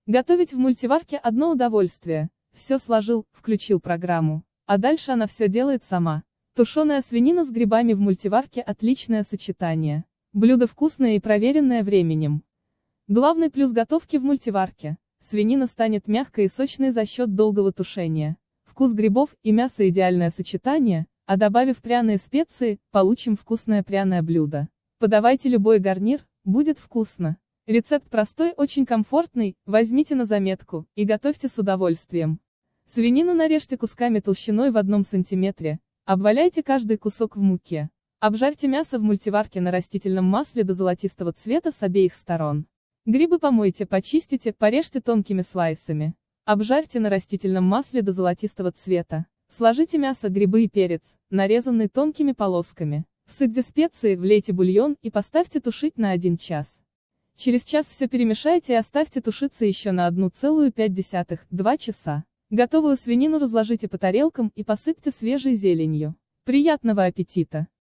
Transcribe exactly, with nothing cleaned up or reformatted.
Готовить в мультиварке одно удовольствие. Все сложил, включил программу. А дальше она все делает сама. Тушеная свинина с грибами в мультиварке – отличное сочетание. Блюдо вкусное и проверенное временем. Главный плюс готовки в мультиварке. Свинина станет мягкой и сочной за счет долгого тушения. Вкус грибов и мяса – идеальное сочетание, а добавив пряные специи, получим вкусное пряное блюдо. Подавайте любой гарнир, будет вкусно. Рецепт простой, очень комфортный, возьмите на заметку, и готовьте с удовольствием. Свинину нарежьте кусками толщиной в одном сантиметре, обваляйте каждый кусок в муке. Обжарьте мясо в мультиварке на растительном масле до золотистого цвета с обеих сторон. Грибы помойте, почистите, порежьте тонкими слайсами. Обжарьте на растительном масле до золотистого цвета. Сложите мясо, грибы и перец, нарезанный тонкими полосками. Всыпьте специи, влейте бульон и поставьте тушить на один час. Через час все перемешайте и оставьте тушиться еще на одна целая пять десятых — два часа. Готовую свинину разложите по тарелкам и посыпьте свежей зеленью. Приятного аппетита!